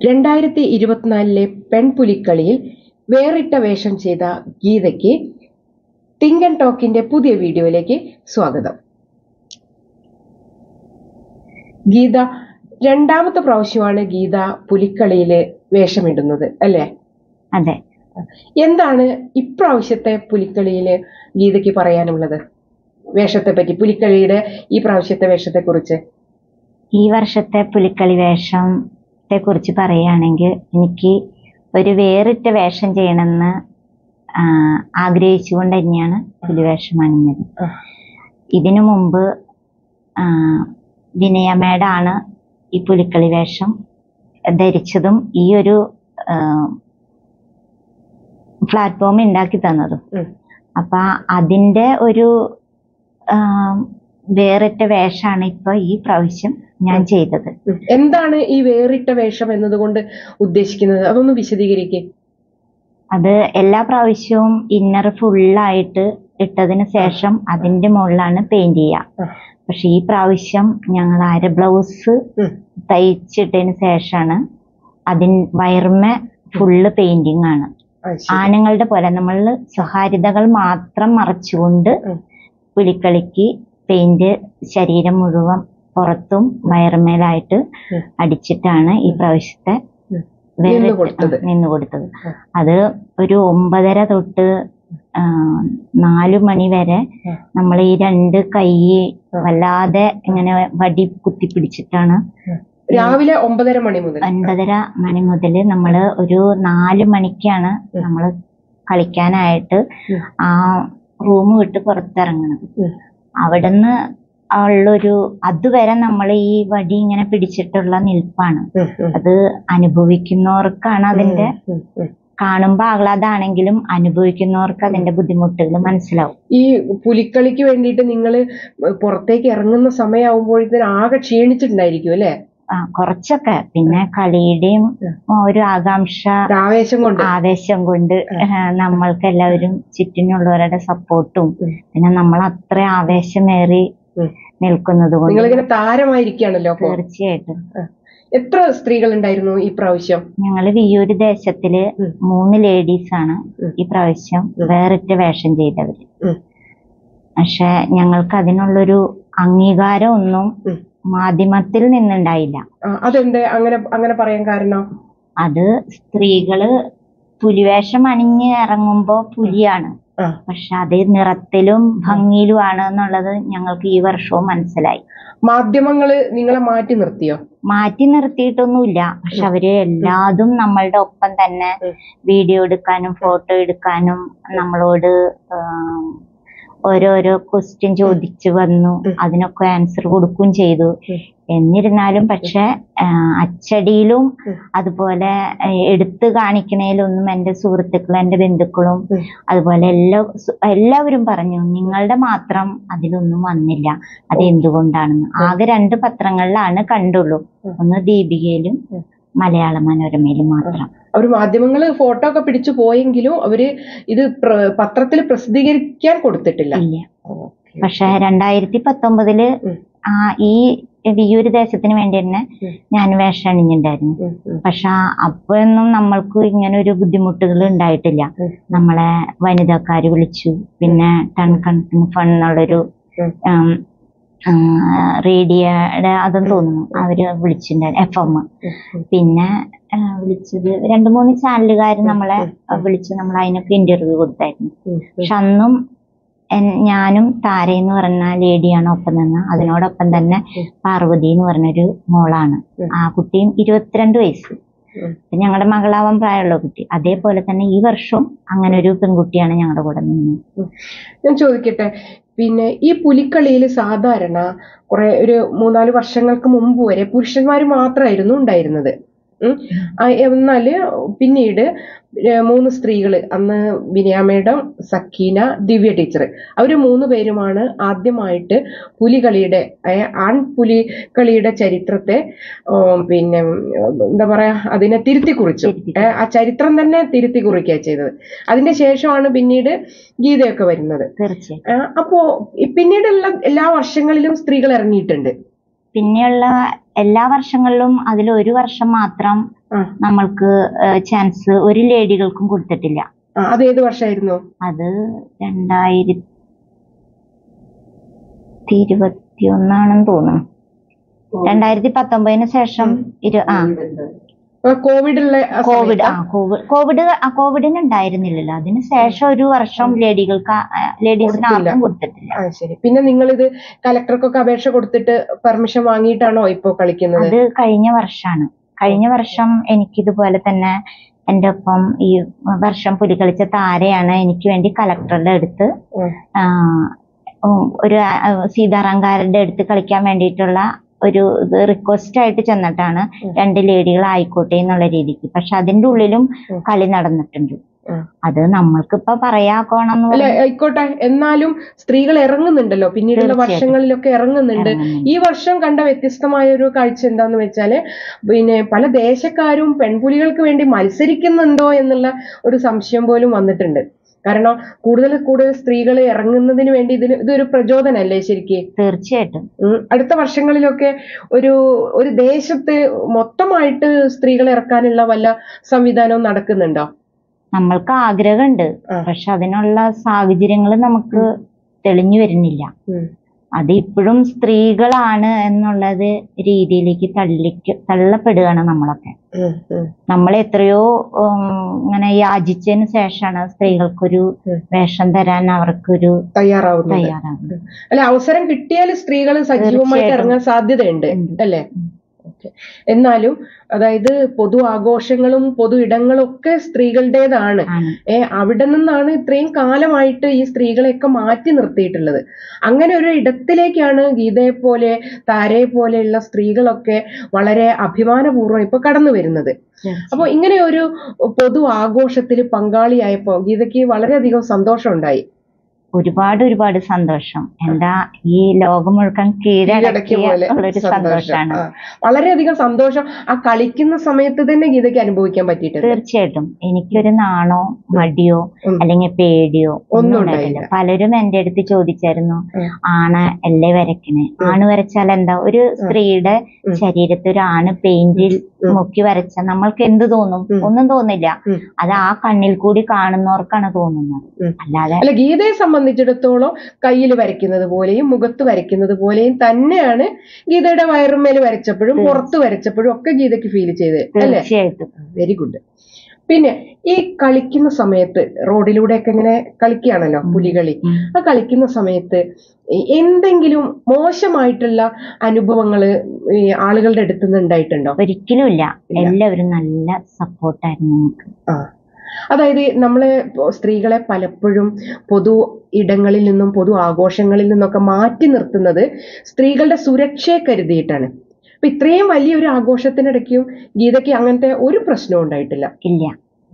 2024 പെൺപുലിക്കളിയിൽ വേറിട്ട വേഷം ചെയ്ത ഗീതയ്ക്ക് തിങ്ക് ആൻഡ് ടോക്കിന്റെ പുതിയ വീഡിയോയിലേക്ക് സ്വാഗതം. ഗീത രണ്ടാമത്തെ പ്രാവശ്യമാണ് ഗീത പുലിക്കളിയില് വേഷമിടുന്നത് അല്ലേ? അതെ. എന്താണ് ഇപ്രാവശ്യത്തെ പുലിക്കളിയില് ഗീതയ്ക്ക് പറയാനുള്ളത്? വേഷത്തെ പറ്റി, പുലിക്കളിയുടെ ഈ പ്രാവശ്യത്തെ വേഷത്തെ കുറിച്ച്. ഈ വർഷത്തെ പുലിക്കളി വേഷത്തെ കുറിച്ച് പറയുകയാണെങ്കിൽ, എനിക്ക് ഒരു വേറിട്ട വേഷം ചെയ്യണമെന്ന് ആഗ്രഹിച്ചുകൊണ്ട് തന്നെയാണ് പുലിവേഷം അണിഞ്ഞത്. ഇതിനു മുമ്പ് വിനയ മേഡാണ് ഈ പുലിക്കളി വേഷം ധരിച്ചതും ഈ ഒരു പ്ലാറ്റ്ഫോം ഉണ്ടാക്കി തന്നതും. അപ്പൊ അതിന്റെ ഒരു വേറിട്ട വേഷമാണ് ഇപ്പൊ ഈ പ്രാവശ്യം ഞാൻ ചെയ്തത്. എന്താണ് ഈ വേറിട്ട വേഷം എന്നതുകൊണ്ട് ഉദ്ദേശിക്കുന്നത്? അതൊന്ന് വിശദീകരിക്കേ. അത് എല്ലാ പ്രാവശ്യവും ഇന്നർ ഫുള്ളായിട്ട് ഇട്ടതിന് ശേഷം അതിന്റെ മുകളിലാണ് പെയിന്റ് ചെയ്യുക. പക്ഷെ ഈ പ്രാവശ്യം ഞങ്ങൾ അര ബ്ലൗസ് തയ്ച്ചിട്ടതിന് ശേഷമാണ് വയർമ ഫുള്ള് പെയിന്റിങ് ആണ്. ആണുങ്ങളുടെ പോലെ നമ്മൾ സ്വകാര്യതകൾ മാത്രം മറച്ചുകൊണ്ട് പുലിക്കളിക്ക് പെയിന്റ് ശരീരം മുഴുവൻ പുറത്തും വയറുമേലായിട്ട് അടിച്ചിട്ടാണ് ഈ പ്രാവശ്യത്തെ നിന്ന് കൊടുത്തത്. അത് ഒരു 9:30 തൊട്ട് 4 മണി വരെ നമ്മൾ ഈ രണ്ട് കൈ വല്ലാതെ ഇങ്ങനെ വടി കുത്തിപ്പിടിച്ചിട്ടാണ്. രാവിലെ 9:30 മണി മുതൽ നമ്മൾ ഒരു 4 മണിക്കാണ് നമ്മൾ കളിക്കാനായിട്ട് ആ റൂം വിട്ട് പുറത്തിറങ്ങുന്നത്. അവിടുന്ന് ഉള്ളൊരു അതുവരെ നമ്മൾ ഈ വടി ഇങ്ങനെ പിടിച്ചിട്ടുള്ള നിൽപ്പാണ്. അത് അനുഭവിക്കുന്നവർക്കാണ് അതിന്റെ, കാണുമ്പോ ആഹ്ലാദാണെങ്കിലും അനുഭവിക്കുന്നവർക്ക് അതിന്റെ ബുദ്ധിമുട്ടുകൾ മനസ്സിലാവും. ഈ പുലിക്കളിക്ക് വേണ്ടിയിട്ട് നിങ്ങൾ പുറത്തേക്ക് ഇറങ്ങുന്ന സമയമാകുമ്പോഴത്തേന് ആകെ ക്ഷീണിച്ചിട്ടുണ്ടായിരിക്കും അല്ലെ? കുറച്ചൊക്കെ. പിന്നെ കളിയുടെയും ഒരു ആവേശം കൊണ്ട് നമ്മൾക്ക് എല്ലാവരും ചുറ്റിനുള്ളവരുടെ സപ്പോർട്ടും പിന്നെ നമ്മൾ അത്ര ആവേശമേറി നിൽക്കുന്നത് കൊണ്ട് താരമായിരിക്കുകയാണല്ലോ. തീർച്ചയായിട്ടും. എത്ര സ്ത്രീകൾ ഉണ്ടായിരുന്നു ഈ പ്രാവശ്യം? ഞങ്ങള് വിയ്യൂര് ദേശത്തില് 3 ലേഡീസ് ആണ് ഈ പ്രാവശ്യം വേറിട്ട വേഷം ചെയ്തവര്. പക്ഷെ ഞങ്ങൾക്ക് അതിനുള്ളൊരു അംഗീകാരം ഒന്നും മാധ്യമത്തിൽ നിന്നുണ്ടായില്ല. അതെന്ത് അങ്ങനെ പറയാൻ കാരണം? അത് സ്ത്രീകള് പുലിവേഷം അണിഞ്ഞ് ഇറങ്ങുമ്പോ പുലിയാണ്, പക്ഷെ അത് നിറത്തിലും ഭംഗിയിലുമാണ് എന്നുള്ളത് ഞങ്ങൾക്ക് ഈ വർഷവും മനസ്സിലായി. മാധ്യമങ്ങള് നിങ്ങളെ മാറ്റി നിർത്തിയോ? മാറ്റി നിർത്തിയിട്ടൊന്നുമില്ല. പക്ഷെ അവര് എല്ലാതും നമ്മളുടെ ഒപ്പം തന്നെ വീഡിയോ എടുക്കാനും ഫോട്ടോ എടുക്കാനും നമ്മളോട് ഓരോരോ ക്വസ്റ്റ്യൻ ചോദിച്ചു വന്നു. അതിനൊക്കെ ആൻസർ കൊടുക്കുകയും ചെയ്തു. എന്നിരുന്നാലും പക്ഷെ അച്ചടിയിലും അതുപോലെ എടുത്തു കാണിക്കണേലൊന്നും എൻ്റെ സുഹൃത്തുക്കളും എൻ്റെ ബന്ധുക്കളും അതുപോലെ എല്ലാവരും പറഞ്ഞു നിങ്ങളുടെ മാത്രം അതിലൊന്നും വന്നില്ല, അത് എന്തുകൊണ്ടാണെന്ന്. ആകെ 2 പത്രങ്ങളിലാണ് കണ്ടുള്ളൂ, ഒന്ന് ദീപികയിലും മലയാള മനോരമയിലും മാത്രം. അവർ മാധ്യമങ്ങള് ഫോട്ടോ ഒക്കെ പിടിച്ചു പോയെങ്കിലും അവര് ഇത് പത്രത്തിൽ പ്രസിദ്ധീകരിക്കാൻ കൊടുത്തിട്ടില്ല. ഇല്ല. പക്ഷെ 2019 ഈ വിയ്യൂര് ദേശത്തിന് വേണ്ടി തന്നെ ഞാൻ വേഷം അണിഞ്ഞിട്ടുണ്ടായിരുന്നു. പക്ഷെ അപ്പോഴൊന്നും നമ്മൾക്ക് ഇങ്ങനെ ഒരു ബുദ്ധിമുട്ടുകൾ ഉണ്ടായിട്ടില്ല. നമ്മളെ വനിതക്കാര് വിളിച്ചു. പിന്നെ ടൺ കണക്കിന് ഫണ്ടെന്നുള്ളൊരു റേഡിയോയുടെ അതെന്ന് തോന്നുന്നു അവര് വിളിച്ചിട്ടുണ്ടായിരുന്നു, FM. പിന്നെ വിളിച്ചത് 2-3 ചാനലുകാർ നമ്മളെ വിളിച്ച് നമ്മൾ അതിനൊക്കെ ഇന്റർവ്യൂ കൊടുത്തായിരുന്നു. പക്ഷെ അന്നും ഞാനും താര എന്ന് പറഞ്ഞ ലേഡിയാണ് ഒപ്പം നിന്ന്. അതിനോടൊപ്പം തന്നെ പാർവതി എന്ന് പറഞ്ഞൊരു മോളാണ്. ആ കുട്ടിയും 22 വയസ്സ്, ഞങ്ങളുടെ മകളാവാൻ പ്രായമുള്ള കുട്ടി. അതേപോലെ തന്നെ ഈ വർഷവും അങ്ങനെ ഒരു പെൺകുട്ടിയാണ് ഞങ്ങളുടെ കൂടെ നിന്നത്. ഞാൻ ചോദിക്കട്ടെ, പിന്നെ ഈ പുലിക്കളിയിൽ സാധാരണ ഒരു 3-4 വർഷങ്ങൾക്ക് മുമ്പ് വരെ പുരുഷന്മാര് മാത്രമായിരുന്നു ഉണ്ടായിരുന്നത്. എന്നാല് പിന്നീട് 3 സ്ത്രീകള്, അന്ന് വിനയ മേഡം, സക്കീന, ദിവ്യ ടീച്ചർ, അവര് 3 പേരുമാണ് ആദ്യമായിട്ട് പുലികളിയുടെ ആൺപുലികളിയുടെ ചരിത്രത്തെ പിന്നെ എന്താ പറയാ അതിനെ തിരുത്തി കുറിച്ചു. ആ ചരിത്രം തന്നെ തിരുത്തി കുറിക്കുക ചെയ്തത്. അതിന്റെ ശേഷമാണ് പിന്നീട് ഗീതയൊക്കെ വരുന്നത്. തീർച്ചയായും. അപ്പോ പിന്നീടുള്ള എല്ലാ വർഷങ്ങളിലും സ്ത്രീകൾ ഇറങ്ങിയിട്ടുണ്ട്. പിന്നെയുള്ള എല്ലാ വർഷങ്ങളിലും അതിൽ ഒരു വർഷം മാത്രം നമ്മൾക്ക് ചാൻസ് ഒരു ലേഡികൾക്കും കൊടുത്തിട്ടില്ല. അത് ഏത് വർഷമായിരുന്നു? അത് 2021 തോന്നുന്നു. 2019 ശേഷം കോവിഡിന് ഉണ്ടായിരുന്നില്ലല്ലോ. അതിന് ശേഷം ഒരു വർഷം ലേഡീസിന് ആർക്കും കൊടുത്തിട്ടില്ല. ശരി. പിന്നെ നിങ്ങൾ ഇത് കലക്ടർക്കൊക്കെ അപേക്ഷ കൊടുത്തിട്ട് പെർമിഷൻ വാങ്ങിയിട്ടാണോ ഇപ്പോ കളിക്കുന്നത്? അത് കഴിഞ്ഞ വർഷമാണ്. കഴിഞ്ഞ വർഷം എനിക്കിതുപോലെ തന്നെ എന്റെ ഒപ്പം ഈ വർഷം പുലി കളിച്ച താരയാണ് എനിക്ക് വേണ്ടി കലക്ടറുടെ അടുത്ത് ഒരു സീതാറാംകാരുടെ അടുത്ത് കളിക്കാൻ വേണ്ടിയിട്ടുള്ള ഒരു റിക്വസ്റ്റ് ആയിട്ട് ചെന്നിട്ടാണ് 2 ലേഡികൾ ആയിക്കോട്ടെ എന്നുള്ള രീതിക്ക്. പക്ഷെ അതിന്റെ ഉള്ളിലും കളി നടന്നിട്ടുണ്ട്. അത് നമ്മൾക്കിപ്പോ പറയാക്കോണം. ആയിക്കോട്ടെ, എന്നാലും സ്ത്രീകൾ ഇറങ്ങുന്നുണ്ടല്ലോ, പിന്നീടുള്ള വർഷങ്ങളിലൊക്കെ ഇറങ്ങുന്നുണ്ട്. ഈ വർഷം കണ്ട വ്യത്യസ്തമായ ഒരു കാഴ്ച എന്താന്ന് വെച്ചാല് പിന്നെ പല ദേശക്കാരും പെൺപുലികൾക്ക് വേണ്ടി മത്സരിക്കുന്നുണ്ടോ എന്നുള്ള ഒരു സംശയം പോലും വന്നിട്ടുണ്ട്. കാരണം കൂടുതൽ സ്ത്രീകൾ ഇറങ്ങുന്നതിന് വേണ്ടി ഇതൊരു പ്രചോദനല്ലേ ശരിക്ക്? തീർച്ചയായിട്ടും. അടുത്ത വർഷങ്ങളിലൊക്കെ ഒരു ദേശത്ത് മൊത്തമായിട്ട് സ്ത്രീകളെ ഇറക്കാനുള്ള വല്ല സംവിധാനവും നടക്കുന്നുണ്ടോ? നമ്മൾക്ക് ആഗ്രഹമുണ്ട്, പക്ഷെ അതിനുള്ള സാഹചര്യങ്ങൾ നമുക്ക് തെളിഞ്ഞു വരുന്നില്ല. അത് ഇപ്പോഴും സ്ത്രീകളാണ് എന്നുള്ളത് രീതിയിലേക്ക് തള്ളപ്പെടുകയാണ് നമ്മളൊക്കെ. നമ്മൾ എത്രയോ ഇങ്ങനെ യാചിച്ചതിന് ശേഷമാണ് സ്ത്രീകൾക്കൊരു വേഷം തരാൻ അവർക്കൊരു തയ്യാറാവുന്നത്. അല്ല, അവസരം കിട്ടിയാൽ സ്ത്രീകൾ സജീവമായിട്ട് ഇറങ്ങാൻ സാധ്യതയുണ്ട് അല്ലേ? എന്നാലും അതായത് പൊതു ആഘോഷങ്ങളും പൊതു ഇടങ്ങളും ഒക്കെ സ്ത്രീകളുടേതാണ്. അവിടെ നിന്നാണ് ഇത്രയും കാലമായിട്ട് ഈ സ്ത്രീകളെയൊക്കെ മാറ്റി നിർത്തിയിട്ടുള്ളത്. അങ്ങനെ ഒരു ഇടത്തിലേക്കാണ് ഗീതയെ പോലെ താരയെ പോലെയുള്ള സ്ത്രീകളൊക്കെ വളരെ അഭിമാനപൂർവ്വം ഇപ്പൊ കടന്നു വരുന്നത്. അപ്പൊ ഇങ്ങനെ ഒരു പൊതു ആഘോഷത്തിൽ പങ്കാളിയായപ്പോ ഗീതയ്ക്ക് വളരെയധികം സന്തോഷം ഉണ്ടായി. ഒരുപാട് സന്തോഷം. എന്താ ഈ ലോകം മുഴുവൻ കീഴടക്കിയ ഒരു സന്തോഷമാണ്. വളരെയധികം സന്തോഷം ആ കളിക്കുന്ന സമയത്ത് തന്നെ ഗീതയ്ക്ക് അനുഭവിക്കാൻ പറ്റിയിട്ടുണ്ട്. തീർച്ചയായിട്ടും. എനിക്കൊരു നാണോ മടിയോ അല്ലെങ്കിൽ പേടിയോ ഒന്നും ഉണ്ടായില്ല. പലരും എന്റെ അടുത്ത് ചോദിച്ചായിരുന്നു, ആണ് അല്ലേ വരയ്ക്കണേ? ആണ് വരച്ചാൽ എന്താ? ഒരു സ്ത്രീയുടെ ശരീരത്തിൽ ഒരു ആണ് പെയിന്റിൽ മുക്കി വരച്ചാൽ നമ്മൾക്ക് എന്ത് തോന്നും? ഒന്നും തോന്നില്ല. അത് ആ കണ്ണിൽ കൂടി കാണുന്നവർക്കാണ് തോന്നുന്നത്. അല്ലാതെ ഗീതയെ സംബന്ധിച്ചിടത്തോളം കയ്യിൽ വരയ്ക്കുന്നത് പോലെയും മുഖത്ത് വരയ്ക്കുന്നത് പോലെയും തന്നെയാണ് ഗീതയുടെ വയറുമേൽ വരച്ചപ്പോഴും പുറത്ത് വരച്ചപ്പോഴും ഒക്കെ ഗീതയ്ക്ക് ഫീൽ ചെയ്തത് അല്ലേ? Very good. പിന്നെ ഈ കളിക്കുന്ന സമയത്ത് റോഡിലൂടെയൊക്കെ ഇങ്ങനെ കളിക്കുകയാണല്ലോ പുലികളി. ആ കളിക്കുന്ന സമയത്ത് എന്തെങ്കിലും മോശമായിട്ടുള്ള അനുഭവങ്ങള് ഈ ആളുകളുടെ അടുത്ത് നിന്ന് ഉണ്ടായിട്ടുണ്ടോ? ഒരിക്കലും ഇല്ല. എല്ലാവരും നല്ല സപ്പോർട്ടായിരുന്നു നമുക്ക്. അതായത് നമ്മളെ സ്ത്രീകളെ പലപ്പോഴും പൊതു ഇടങ്ങളിൽ നിന്നും പൊതു ആഘോഷങ്ങളിൽ നിന്നൊക്കെ മാറ്റി നിർത്തുന്നത് സ്ത്രീകളുടെ സുരക്ഷയെ കരുതിയിട്ടാണ്. അപ്പൊ ഇത്രയും വലിയൊരു ആഘോഷത്തിനിടയ്ക്കും ഗീതയ്ക്ക് അങ്ങനത്തെ ഒരു പ്രശ്നവും ഉണ്ടായിട്ടില്ല. ഇല്ല.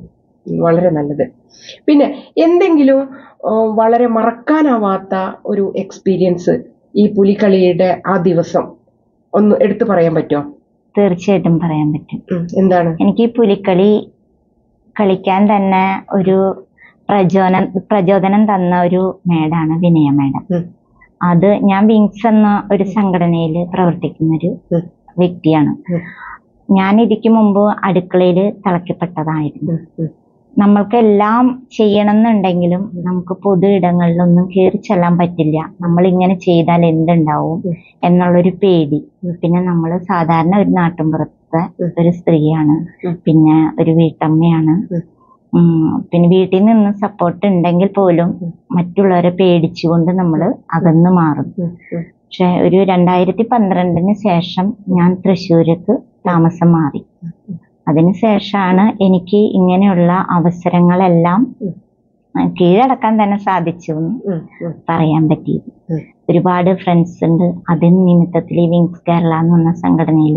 വളരെ നല്ലത്. പിന്നെ എന്തെങ്കിലും വളരെ മറക്കാനാവാത്ത ഒരു എക്സ്പീരിയൻസ് ഈ പുലിക്കളിയുടെ ആ ദിവസം ഒന്ന് എടുത്തു പറയാൻ പറ്റുമോ? തീർച്ചയായിട്ടും പറയാൻ പറ്റും. എന്താണ്? എനിക്ക് ഈ പുലിക്കളി കളിക്കാൻ തന്നെ ഒരു പ്രചോദനം തന്ന ഒരു മേഡാണ് വിനയ മേഡം. അത് ഞാൻ വിങ്സ് എന്ന ഒരു സംഘടനയിൽ പ്രവർത്തിക്കുന്ന ഒരു വ്യക്തിയാണ്. ഞാൻ ഇതിക്ക് മുമ്പ് അടുക്കളയിൽ തിളക്കപ്പെട്ടതായിരുന്നു. നമ്മൾക്കെല്ലാം ചെയ്യണമെന്നുണ്ടെങ്കിലും നമുക്ക് പൊതു ഇടങ്ങളിലൊന്നും കയറി ചെല്ലാൻ പറ്റില്ല. നമ്മൾ ഇങ്ങനെ ചെയ്താൽ എന്തുണ്ടാവും എന്നുള്ളൊരു പേടി. പിന്നെ നമ്മൾ സാധാരണ ഒരു നാട്ടിൻപുറത്തെ ഒരു സ്ത്രീയാണ്, പിന്നെ ഒരു വീട്ടമ്മയാണ്. പിന്നെ വീട്ടിൽ നിന്ന് സപ്പോർട്ട് ഉണ്ടെങ്കിൽ പോലും മറ്റുള്ളവരെ പേടിച്ചുകൊണ്ട് നമ്മൾ അകന്നു മാറും. പക്ഷെ ഒരു 2012 ശേഷം ഞാൻ തൃശ്ശൂർക്ക് താമസം മാറി. അതിനുശേഷമാണ് എനിക്ക് ഇങ്ങനെയുള്ള അവസരങ്ങളെല്ലാം കീഴടക്കാൻ തന്നെ സാധിച്ചു എന്ന് പറയാൻ പറ്റിയത്. ഒരുപാട് ഫ്രണ്ട്സ് ഉണ്ട്. അതിന് നിമിത്തത്തിൽ വിങ്സ് കേരള എന്ന് പറഞ്ഞ സംഘടനയിൽ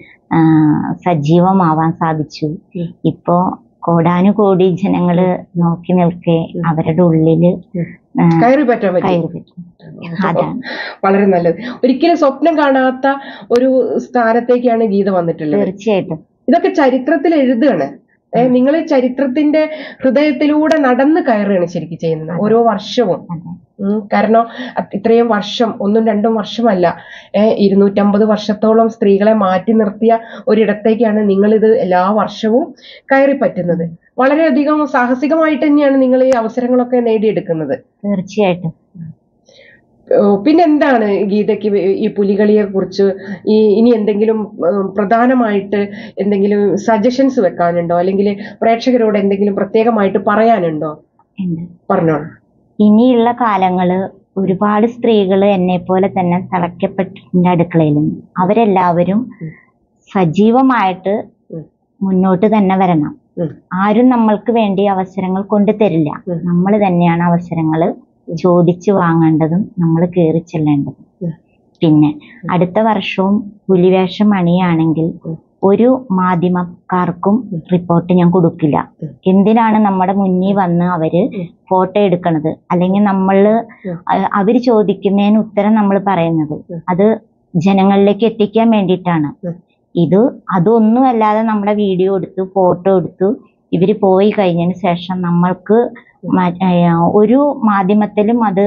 സജീവമാവാൻ സാധിച്ചു. ഇപ്പോ കോടാനുകോടി ജനങ്ങള് നോക്കി നിൽക്കെ അവരുടെ ഉള്ളില് കയറി പറ്റാൻ അതാണ് വളരെ നല്ലത്. ഒരിക്കലും സ്വപ്നം കാണാത്ത ഒരു സ്ഥാനത്തേക്കാണ് ഗീത വന്നിട്ടുള്ളത്. തീർച്ചയായിട്ടും. ഇതൊക്കെ ചരിത്രത്തിൽ എഴുതുകയാണ്. നിങ്ങൾ ചരിത്രത്തിന്റെ ഹൃദയത്തിലൂടെ നടന്ന് കയറുകയാണ് ശരിക്കും ചെയ്യുന്നത് ഓരോ വർഷവും. കാരണം ഇത്രയും വർഷം, 1-2 വർഷമല്ല, 250 വർഷത്തോളം സ്ത്രീകളെ മാറ്റി നിർത്തിയ ഒരിടത്തേക്കാണ് നിങ്ങൾ ഇത് എല്ലാ വർഷവും കയറി പറ്റുന്നത്. വളരെയധികം സാഹസികമായിട്ട് തന്നെയാണ് നിങ്ങൾ ഈ അവസരങ്ങളൊക്കെ നേടിയെടുക്കുന്നത്. തീർച്ചയായിട്ടും. പിന്നെന്താണ് ഗീതയ്ക്ക് ഈ പുലികളിയെ കുറിച്ച് ഇനി എന്തെങ്കിലും പ്രധാനമായിട്ട് എന്തെങ്കിലും സജഷൻസ് വെക്കാനുണ്ടോ, അല്ലെങ്കിൽ പ്രേക്ഷകരോട് എന്തെങ്കിലും പ്രത്യേകമായിട്ട് പറയാനുണ്ടോ? പറഞ്ഞോളൂ. ഇനിയുള്ള കാലങ്ങള് ഒരുപാട് സ്ത്രീകൾ എന്നെ പോലെ തന്നെ തളയ്ക്കപ്പെട്ടിട്ടുണ്ട് അടുക്കളയിൽ നിന്ന്. അവരെല്ലാവരും സജീവമായിട്ട് മുന്നോട്ട് തന്നെ വരണം. ആരും നമ്മൾക്ക് വേണ്ടി അവസരങ്ങൾ കൊണ്ടു തരില്ല. നമ്മൾ തന്നെയാണ് അവസരങ്ങൾ ചോദിച്ചു വാങ്ങേണ്ടതും നമ്മൾ കയറി ചെല്ലേണ്ടതും. പിന്നെ അടുത്ത വർഷവും പുലിവേഷം അണിയാണെങ്കിൽ ഒരു മാധ്യമക്കാർക്കും റിപ്പോർട്ട് ഞാൻ കൊടുക്കില്ല. എന്തിനാണ് നമ്മുടെ മുന്നിൽ വന്ന് അവര് ഫോട്ടോ എടുക്കണത്, അല്ലെങ്കിൽ അവര് ചോദിക്കുന്നതിന് ഉത്തരം നമ്മൾ പറയുന്നത് അത് ജനങ്ങളിലേക്ക് എത്തിക്കാൻ വേണ്ടിയിട്ടാണ്. അതൊന്നുമല്ലാതെ നമ്മുടെ വീഡിയോ എടുത്തു, ഫോട്ടോ എടുത്തു ഇവര് പോയി കഴിഞ്ഞതിന് ശേഷം നമ്മൾക്ക് ഒരു മാധ്യമത്തിലും അത്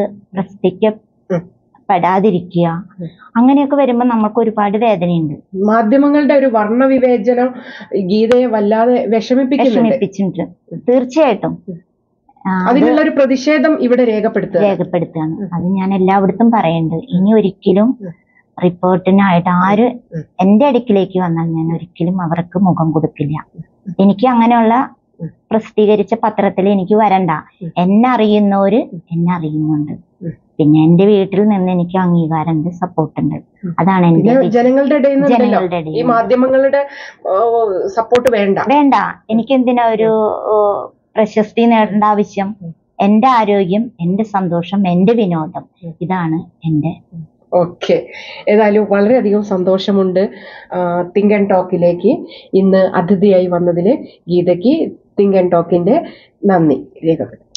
പ്രസിദ്ധിക്കപ്പെടാതിരിക്കുക, അങ്ങനെയൊക്കെ വരുമ്പോൾ നമുക്ക് ഒരുപാട് വേദനയുണ്ട്. മാധ്യമങ്ങളുടെ ഒരു വർണ്ണവിവേചനം ഗീതയെ വല്ലാതെ വിഷമിപ്പിച്ചിട്ടുണ്ട്. തീർച്ചയായിട്ടും അതിനുള്ള ഒരു പ്രതിഷേധം ഇവിടെ രേഖപ്പെടുത്തുകയാണ്. അത് ഞാൻ എല്ലായിടത്തും പറയുന്നുണ്ട്. ഇനി ഒരിക്കലും റിപ്പോർട്ടിനായിട്ട് ആര് എന്റെ അടുക്കിലേക്ക് വന്നാൽ ഞാൻ ഒരിക്കലും അവർക്ക് മുഖം കൊടുക്കില്ല. എനിക്ക് അങ്ങനെയുള്ള പ്രസിദ്ധീകരിച്ച പത്രത്തിൽ എനിക്ക് വരണ്ട. എന്നെ അറിയുന്നവര് എന്നെ അറിയുന്നുണ്ട്. പിന്നെ എന്റെ വീട്ടിൽ നിന്ന് എനിക്ക് അംഗീകാരമുണ്ട്, സപ്പോർട്ടുണ്ട്. അതാണ് എന്റെ ജനങ്ങളുടെ ഈ മാധ്യമങ്ങളുടെ സപ്പോർട്ട് വേണ്ട. എനിക്ക് എന്തിനാ ഒരു പ്രശസ്തി നേടേണ്ട ആവശ്യം? എന്റെ ആരോഗ്യം, എന്റെ സന്തോഷം, എന്റെ വിനോദം, ഇതാണ് എന്റെ. ഓക്കെ, ഏതായാലും വളരെയധികം സന്തോഷമുണ്ട് തിങ്ക് ആൻഡ് ടോക്കിലേക്ക് ഇന്ന് അതിഥിയായി വന്നതില്. ഗീതയ്ക്ക് തിങ്ക് ആൻഡ് ടോക്കിന്റെ നന്ദി രേഖപ്പെടുത്തും.